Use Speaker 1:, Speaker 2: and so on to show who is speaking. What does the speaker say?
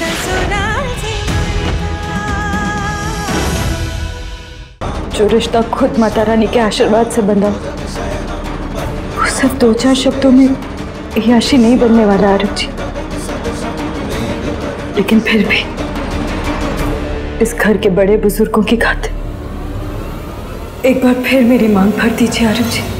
Speaker 1: जो रिश्ता खुद माता रानी के आशीर्वाद से बंधा, वो सिर्फ 2-4 शब्दों में याशी नहीं बनने वाला आरुष जी। लेकिन फिर भी इस घर के बड़े बुजुर्गों की खातिर एक बार फिर मेरी मांग भर दीजिए आरुष जी।